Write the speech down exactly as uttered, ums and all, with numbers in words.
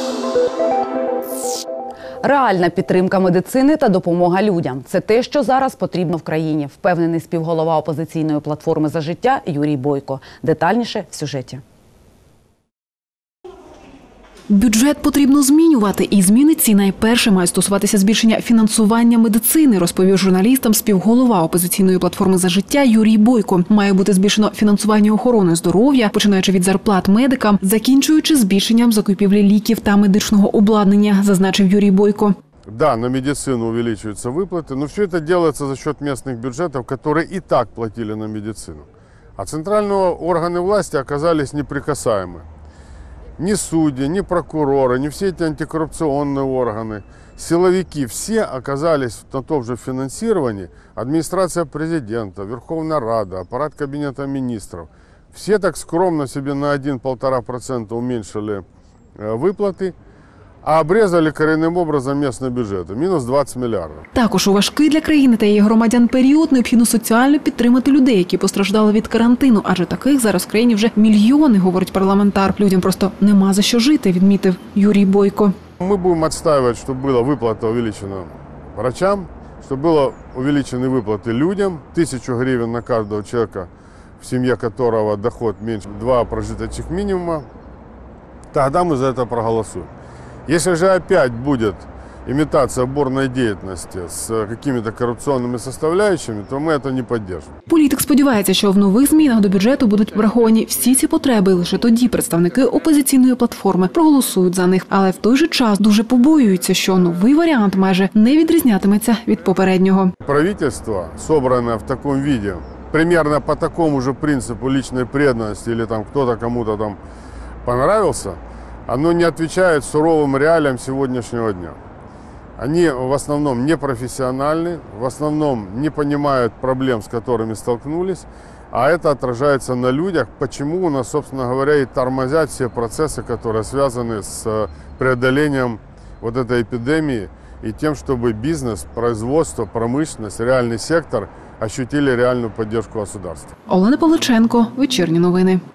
Реальна підтримка медицини та допомога людям – це те, що зараз потрібно в країні, впевнений співголова опозиційної платформи «За життя» Юрій Бойко. Детальніше в сюжеті. Бюджет потрібно змінювати, і зміни ці найперше мають стосуватися збільшення фінансування медицини, розповів журналістам співголова опозиційної платформи «За життя» Юрій Бойко. Має бути збільшено фінансування охорони здоров'я, починаючи від зарплат медикам, закінчуючи збільшенням закупівлі ліків та медичного обладнання, зазначив Юрій Бойко. Да, на медицину увеличиваются выплаты, но все это делается за счет местных бюджетов, которые и так платили на медицину. А центральные органы власти оказались неприкасаемы. Ни судьи, ни прокуроры, ни все эти антикоррупционные органы, силовики, все оказались на том же финансировании. Администрация президента, Верховная Рада, аппарат Кабинета министров. Все так скромно себе на один-полтора процента уменьшили выплаты, а обрезали коренним образом місцеві бюджети – мінус двадцять мільярдів. Також у важкий для країни та її громадян період необхідно соціально підтримати людей, які постраждали від карантину, адже таких зараз в країні вже мільйони, говорить парламентар. Людям просто нема за що жити, відмітив Юрій Бойко. Ми будемо відстоювати, щоб була виплата увеличена врачам, щоб були увеличені виплати людям, тисячу гривень на кожного чоловіка, в сім'ї якого доход менше два прожиточних мінімума, тоді ми за це проголосуємо. Если же опять будет имитация оборной деятельности с какими-то коррупционными составляющими, то мы это не поддержим. Політик сподівається, що в нових змінах до бюджету будуть враховані всі ці потреби, і лише тоді представники опозиційної платформи проголосують за них. Але в той же час дуже побоюються, що новий варіант майже не відрізнятиметься від попереднього. Правительство, собране в такому виде, примерно по такому же принципу личной преданности, или там кто-то кому-то там понравился, оно не отвечает суровым реалиям сегодняшнего дня. Они в основном непрофессиональны, в основном не понимают проблем, с которыми столкнулись, а это отражается на людях, почему у нас, собственно говоря, и тормозят все процессы, которые связаны с преодолением вот этой эпидемии и тем, чтобы бизнес, производство, промышленность, реальный сектор ощутили реальную поддержку государства. Олена Павличенко, вечірні новини.